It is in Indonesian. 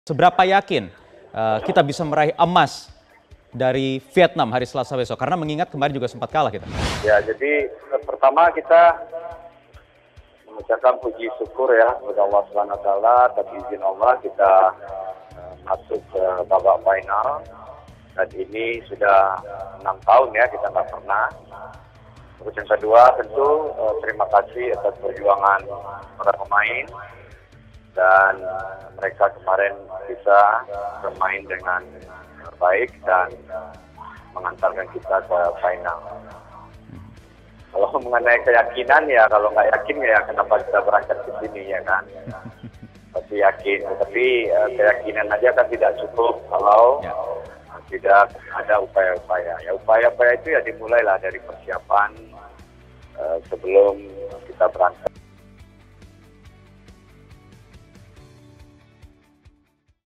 Seberapa yakin kita bisa meraih emas dari Vietnam hari Selasa besok? Karena mengingat kemarin juga sempat kalah kita. Ya, jadi pertama kita mengucapkan puji syukur ya kepada Allah SWT. Tapi izin Allah kita masuk ke babak final. Dan ini sudah 6 tahun ya kita nggak pernah. Terus yang kedua tentu terima kasih atas perjuangan para pemain. Dan mereka kemarin bisa bermain dengan baik dan mengantarkan kita ke final. Kalau mengenai keyakinan ya, kalau nggak yakin ya kenapa kita berangkat ke sini ya kan? Pasti yakin, tapi keyakinan aja kan tidak cukup kalau tidak ada upaya-upaya. Ya upaya-upaya itu ya dimulailah dari persiapan sebelum kita berangkat.